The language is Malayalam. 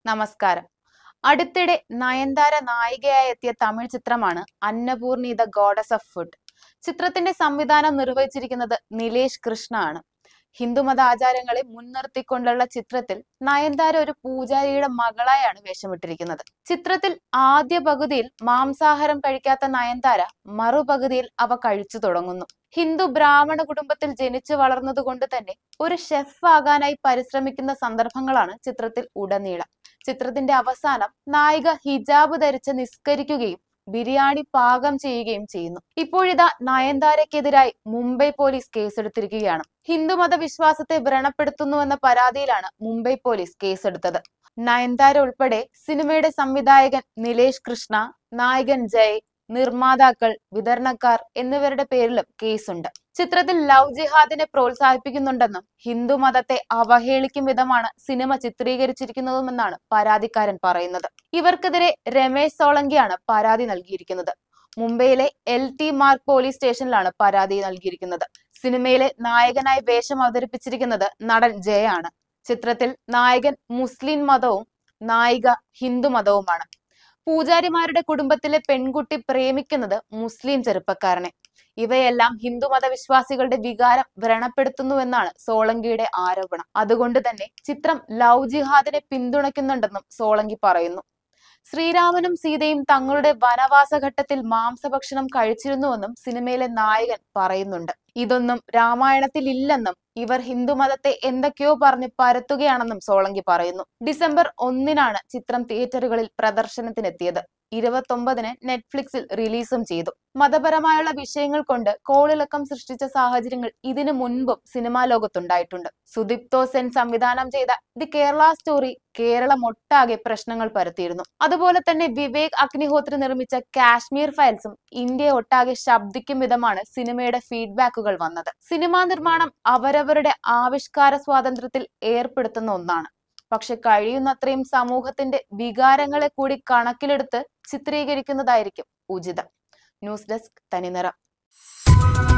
നമസ്കാരം. അടുത്തിടെ നയൻതാര നായികയായി എത്തിയ തമിഴ് ചിത്രമാണ് Annapoorani the goddess of food. ചിത്രത്തിന്റെ സംവിധാനം നിർവഹിച്ചിരിക്കുന്നത് നിലേഷ് കൃഷ്ണ ആണ്. ഹിന്ദുമത ആചാരങ്ങളെ മുൻനിർത്തിക്കൊണ്ടുള്ള ചിത്രത്തിൽ നയൻതാര ഒരു പൂജാരിയുടെ മകളായാണ് വേഷമിട്ടിരിക്കുന്നത്. ചിത്രത്തിൽ ആദ്യ പകുതിയിൽ മാംസാഹാരം കഴിക്കാത്ത നയൻതാര മറുപകുതിയിൽ അവ കഴിച്ചു തുടങ്ങുന്നു. ഹിന്ദു ബ്രാഹ്മണ കുടുംബത്തിൽ ജനിച്ചു വളർന്നതുകൊണ്ട് തന്നെ ഒരു ഷെഫ് ആകാനായി പരിശ്രമിക്കുന്ന സന്ദർഭങ്ങളാണ് ചിത്രത്തിൽ ഉടനീളം. ചിത്രത്തിന്റെ അവസാനം നായിക ഹിജാബ് ധരിച്ച് നിസ്കരിക്കുകയും ബിരിയാണി പാകം ചെയ്യുകയും ചെയ്യുന്നു. ഇപ്പോഴിതാ നയൻതാരയ്ക്കെതിരായി മുംബൈ പോലീസ് കേസെടുത്തിരിക്കുകയാണ്. ഹിന്ദുമത വിശ്വാസത്തെ വ്രണപ്പെടുത്തുന്നുവെന്ന പരാതിയിലാണ് മുംബൈ പോലീസ് കേസെടുത്തത്. നയൻതാര ഉൾപ്പെടെ സിനിമയുടെ സംവിധായകൻ നിലേഷ് കൃഷ്ണ, നായകൻ ജയ്, നിർമ്മാതാക്കൾ, വിതരണക്കാർ എന്നിവരുടെ പേരിലും കേസുണ്ട്. ചിത്രത്തിൽ ലവ് ജിഹാദിനെ പ്രോത്സാഹിപ്പിക്കുന്നുണ്ടെന്നും ഹിന്ദുമതത്തെ അവഹേളിക്കും വിധമാണ് സിനിമ ചിത്രീകരിച്ചിരിക്കുന്നതുമെന്നാണ് പരാതിക്കാരൻ പറയുന്നത്. ഇവർക്കെതിരെ രമേശ് സോളങ്കിയാണ് പരാതി നൽകിയിരിക്കുന്നത്. മുംബൈയിലെ LT മാർഗ് പോലീസ് സ്റ്റേഷനിലാണ് പരാതി നൽകിയിരിക്കുന്നത്. സിനിമയിലെ നായകനായി വേഷം അവതരിപ്പിച്ചിരിക്കുന്നത് നടൻ ജയ ആണ്. ചിത്രത്തിൽ നായകൻ മുസ്ലിം മതവും നായിക ഹിന്ദു മതവുമാണ്. പൂജാരിമാരുടെ കുടുംബത്തിലെ പെൺകുട്ടി പ്രേമിക്കുന്നത് മുസ്ലിം ചെറുപ്പക്കാരനെ. ഇവയെല്ലാം ഹിന്ദുമത വിശ്വാസികളുടെ വികാരം വ്രണപ്പെടുത്തുന്നുവെന്നാണ് സോളങ്കിയുടെ ആരോപണം. അതുകൊണ്ട് തന്നെ ചിത്രം ലവ് ജിഹാദിനെ പിന്തുണയ്ക്കുന്നുണ്ടെന്നും സോളങ്കി പറയുന്നു. ശ്രീരാമനും സീതയും തങ്ങളുടെ വനവാസഘട്ടത്തിൽ മാംസഭക്ഷണം കഴിച്ചിരുന്നുവെന്നും സിനിമയിലെ നായകൻ പറയുന്നുണ്ട്. ഇതൊന്നും രാമായണത്തിൽ ഇല്ലെന്നും ഇവർ ഹിന്ദുമതത്തെ എന്തൊക്കെയോ പറഞ്ഞ് പരത്തുകയാണെന്നും സോളങ്കി പറയുന്നു. ഡിസംബർ 1-നാണ് ചിത്രം തിയേറ്ററുകളിൽ പ്രദർശനത്തിനെത്തിയത്. 29-ന് നെറ്റ്ഫ്ലിക്സിൽ റിലീസും ചെയ്തു. മതപരമായുള്ള വിഷയങ്ങൾ കൊണ്ട് കോളിളക്കം സൃഷ്ടിച്ച സാഹചര്യങ്ങൾ ഇതിനു മുൻപും സിനിമാ ലോകത്തുണ്ടായിട്ടുണ്ട്. സുദീപ്തോ സെൻ സംവിധാനം ചെയ്ത ദി കേരള സ്റ്റോറി കേരളം ഒട്ടാകെ പ്രശ്നങ്ങൾ പരത്തിയിരുന്നു. അതുപോലെ തന്നെ വിവേക് അഗ്നിഹോത്രി നിർമ്മിച്ച കാശ്മീർ ഫയൽസും ഇന്ത്യ ഒട്ടാകെ ശബ്ദിക്കും വിധമാണ് സിനിമയുടെ ഫീഡ്ബാക്കുകൾ വന്നത്. സിനിമാ നിർമ്മാണം അവരവരുടെ ആവിഷ്കാര സ്വാതന്ത്ര്യത്തിൽ ഏർപ്പെടുത്തുന്ന ഒന്നാണ്. പക്ഷെ കഴിയുന്നത്രയും സമൂഹത്തിന്റെ വികാരങ്ങളെ കൂടി കണക്കിലെടുത്ത് ചിത്രീകരിക്കുന്നതായിരിക്കും ഉചിതം. ന്യൂസ് ഡെസ്ക് തനിനിറം.